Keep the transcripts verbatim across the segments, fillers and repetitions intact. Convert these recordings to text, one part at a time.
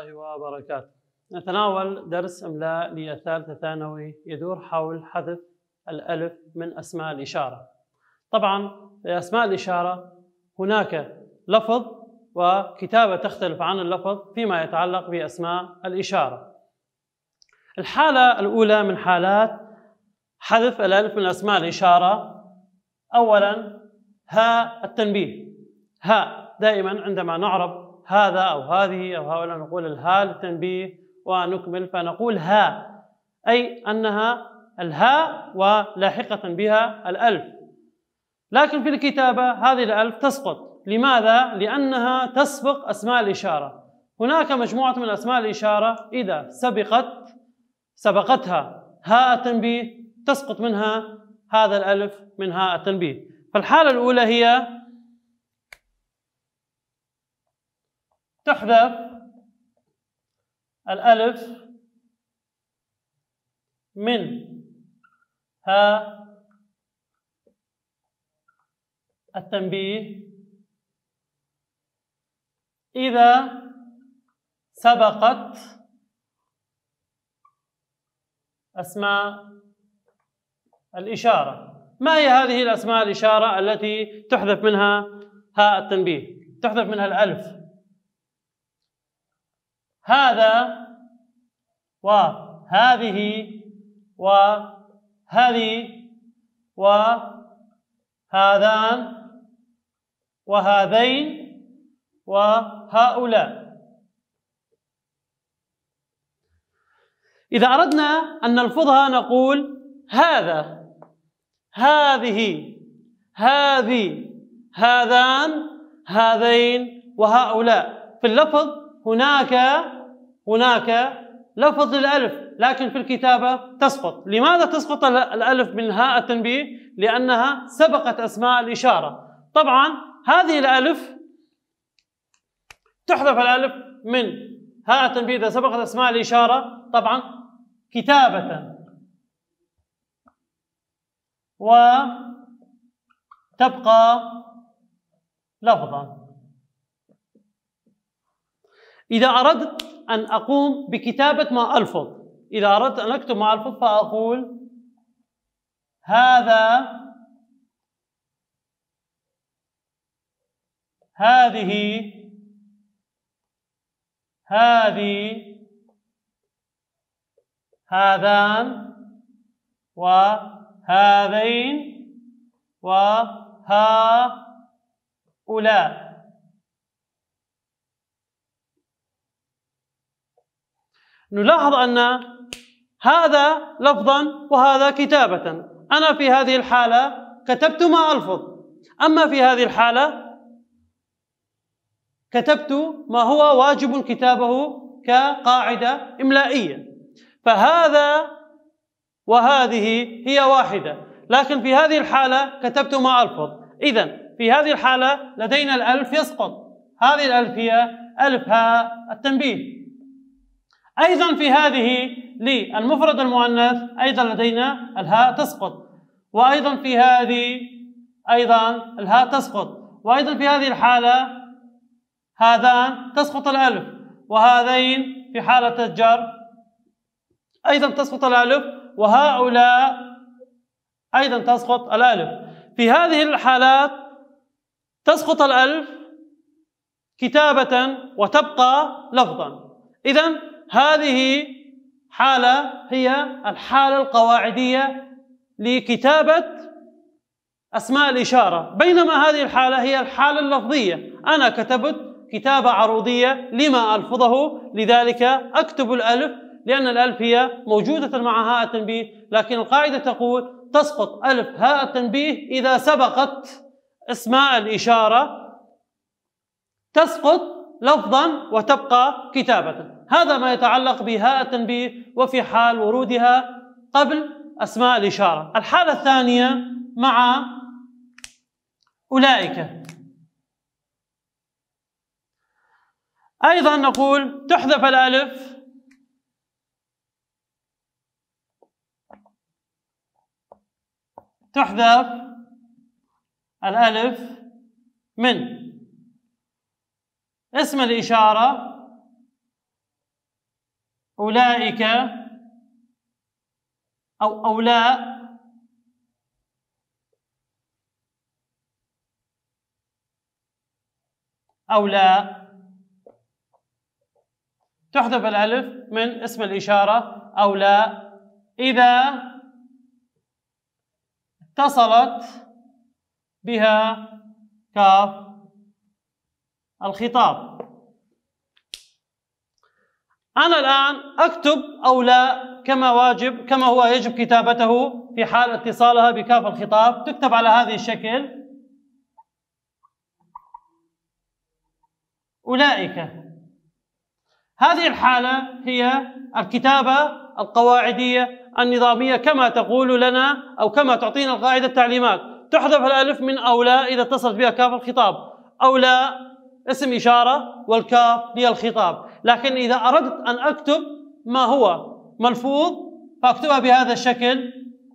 الله وبركاته. نتناول درس إملاء للثالثة ثانوي يدور حول حذف الألف من أسماء الإشارة. طبعا في أسماء الإشارة هناك لفظ وكتابة تختلف عن اللفظ فيما يتعلق بأسماء الإشارة. الحالة الأولى من حالات حذف الألف من أسماء الإشارة، أولا هاء التنبيه. هاء دائما عندما نعرب هذا أو هذه أو هؤلاء نقول الهاء للتنبيه ونكمل فنقول هاء، أي أنها الهاء ولاحقة بها الألف. لكن في الكتابة هذه الألف تسقط. لماذا؟ لأنها تسبق أسماء الإشارة. هناك مجموعة من أسماء الإشارة إذا سبقت سبقتها هاء التنبيه تسقط منها هذا الألف من هاء التنبيه. فالحالة الأولى هي تحذف الألف من هاء التنبيه إذا سبقت أسماء الإشارة. ما هي هذه الأسماء الإشارة التي تحذف منها هاء التنبيه؟ تحذف منها الألف. هذا وهذه وهذه وهذان وهذين وهؤلاء. إذا أردنا أن نلفظها نقول هذا، هذه، هذه، هذان، هذين وهؤلاء. في اللفظ هناك هناك لفظ للألف، لكن في الكتابة تسقط. لماذا تسقط الألف من هاء التنبيه؟ لأنها سبقت أسماء الإشارة. طبعا هذه الألف تحذف الألف من هاء التنبيه إذا سبقت أسماء الإشارة طبعا كتابة، وتبقى لفظا. إذا أردت أن أقوم بكتابة ما ألفظ، إذا أردت أن أكتب ما ألفظ فأقول هذا، هذه، هذه، هذان وهذين وهؤلاء. نلاحظ أن هذا لفظا وهذا كتابة. أنا في هذه الحالة كتبت ما ألفظ، أما في هذه الحالة كتبت ما هو واجب كتابه كقاعدة إملائية. فهذا وهذه هي واحدة، لكن في هذه الحالة كتبت ما ألفظ. إذن في هذه الحالة لدينا الألف يسقط. هذه الألف هي ألف هاء التنبيه. أيضا في هذه للمفرد المؤنث أيضا لدينا الهاء تسقط، وأيضا في هذه أيضا الهاء تسقط، وأيضا في هذه الحالة هذان تسقط الألف، وهذين في حالة الجر أيضا تسقط الألف، وهؤلاء أيضا تسقط الألف. في هذه الحالات تسقط الألف كتابة وتبقى لفظا. إذن هذه حالة هي الحالة القواعدية لكتابة أسماء الإشارة، بينما هذه الحالة هي الحالة اللفظية. أنا كتبت كتابة عروضية لما ألفظه، لذلك أكتب الألف لأن الألف هي موجودة مع هاء التنبيه، لكن القاعدة تقول تسقط ألف هاء التنبيه إذا سبقت أسماء الإشارة، تسقط لفظا وتبقى كتابة. هذا ما يتعلق بهاء التنبيه وفي حال ورودها قبل أسماء الإشارة. الحالة الثانية مع أولئك. أيضا نقول تحذف الألف تحذف الألف من اسم الإشارة أولئك أو أولاء أولاء تحذف الألف من اسم الإشارة أولاء إذا اتصلت بها كاف الخطاب. أنا الآن أكتب أولاء كما واجب كما هو يجب كتابته في حال اتصالها بكاف الخطاب. تكتب على هذه الشكل أولئك. هذه الحالة هي الكتابة القواعدية النظامية كما تقول لنا أو كما تعطينا القاعدة التعليمات. تحذف الألف من أولاء إذا اتصلت بها كاف الخطاب. أولاء اسم إشارة والكاف هي الخطاب. لكن إذا أردت أن أكتب ما هو ملفوظ فأكتبها بهذا الشكل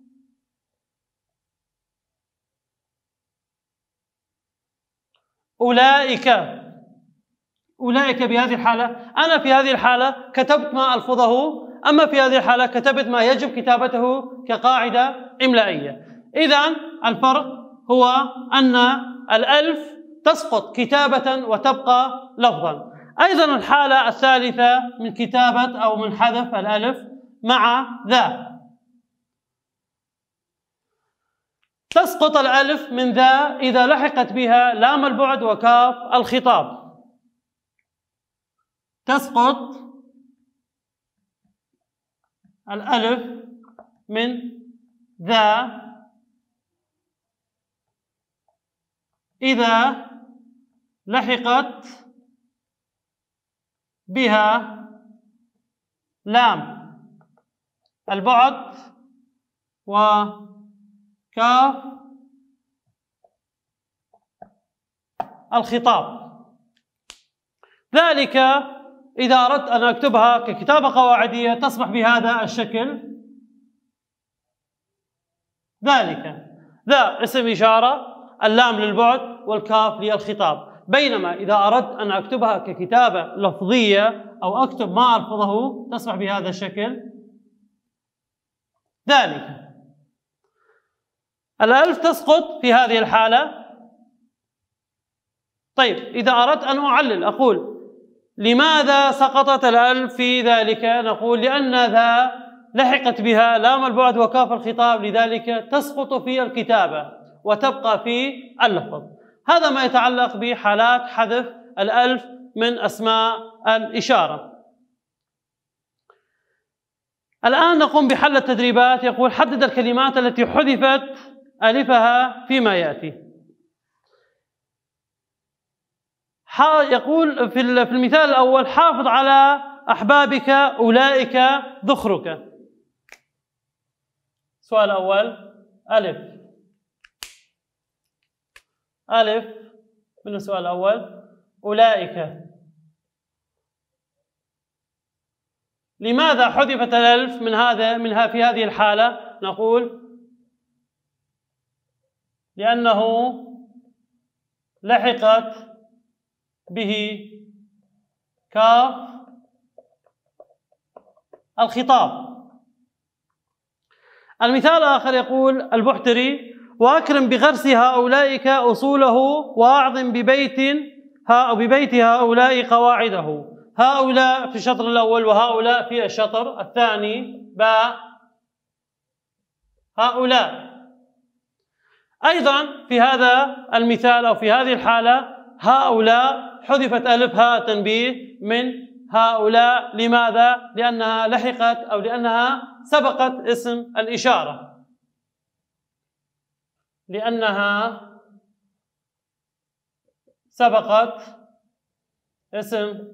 أولئك. أولئك بهذه الحالة أنا في هذه الحالة كتبت ما ألفظه، أما في هذه الحالة كتبت ما يجب كتابته كقاعدة إملائية. إذن الفرق هو أن الألف تسقط كتابة وتبقى لفظا. أيضا الحالة الثالثة من كتابة أو من حذف الألف مع ذا. تسقط الألف من ذا إذا لحقت بها لام البعد وكاف الخطاب. تسقط الألف من ذا إذا لحقت بها لام البعد وكاف الخطاب. ذلك إذا أردت أن أكتبها ككتابة قواعدية تصبح بهذا الشكل ذلك. ذا اسم إشارة، اللام للبعد والكاف للخطاب. بينما إذا أردت أن أكتبها ككتابة لفظية أو أكتب ما ألفظه تصبح بهذا الشكل ذلك. الألف تسقط في هذه الحالة. طيب إذا أردت أن أعلل أقول لماذا سقطت الألف في ذلك؟ نقول لأن ذا لحقت بها لام البعد وكاف الخطاب، لذلك تسقط في الكتابة وتبقى في اللفظ. هذا ما يتعلق بحالات حذف الألف من أسماء الإشارة. الآن نقوم بحل التدريبات. يقول حدد الكلمات التي حذفت ألفها فيما يأتي. يقول في المثال الأول حافظ على أحبابك أولئك ذخرك. السؤال الأول ألف ألف من السؤال الأول أولئك. لماذا حذفت الألف من هذا منها في هذه الحالة؟ نقول لأنه لحقت به كاف الخطاب. المثال الآخر يقول البحتري وأكرم بغرسها أولئك أصوله وأعظم ببيتها أو ببيت هؤلاء قواعده. هؤلاء في الشطر الأول وهؤلاء في الشطر الثاني باء هؤلاء. أيضا في هذا المثال أو في هذه الحالة هؤلاء حذفت ألف هاء تنبيه من هؤلاء. لماذا؟ لأنها لحقت أو لأنها سبقت اسم الإشارة. لأنها سبقت اسم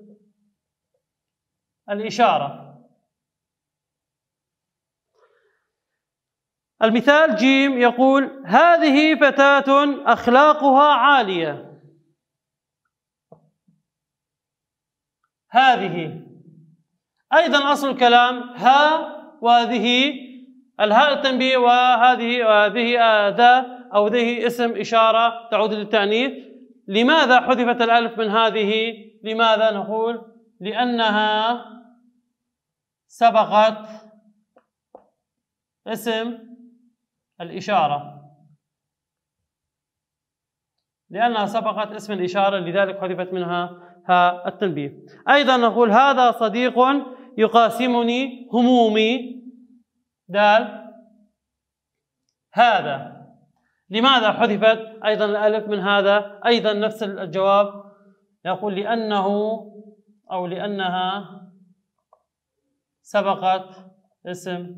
الإشارة. المثال جيم يقول هذه فتاة أخلاقها عالية. هذه أيضا أصل الكلام ها وهذه الهاء التنبيه وهذه وهذه ذا أو ذه اسم إشارة تعود للتأنيث. لماذا حذفت الألف من هذه؟ لماذا؟ نقول لأنها سبقت اسم الإشارة، لأنها سبقت اسم الإشارة لذلك حذفت منها ها التنبيه. أيضا نقول هذا صديق يقاسمني همومي دال هذا. لماذا حذفت أيضا الألف من هذا؟ أيضا نفس الجواب، يقول لأنه أو لأنها سبقت اسم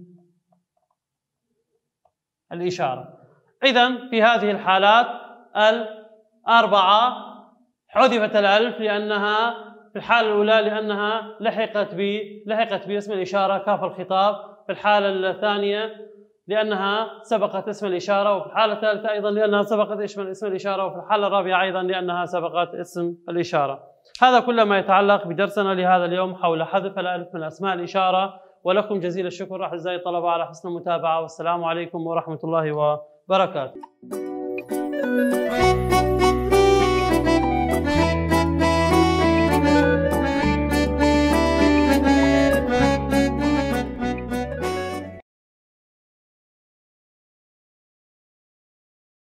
الإشارة. إذن في هذه الحالات الأربعة حذفت الألف لأنها في الحالة الأولى لأنها لحقت ب لحقت باسم الإشارة كاف الخطاب، في الحالة الثانية لأنها سبقت اسم الإشارة، وفي الحالة الثالثة أيضا لأنها سبقت اسم الإشارة، وفي الحالة الرابعة أيضا لأنها سبقت اسم الإشارة. هذا كل ما يتعلق بدرسنا لهذا اليوم حول حذف الألف من أسماء الإشارة، ولكم جزيل الشكر أعزائي الطلبة على حسن المتابعة، والسلام عليكم ورحمة الله وبركاته.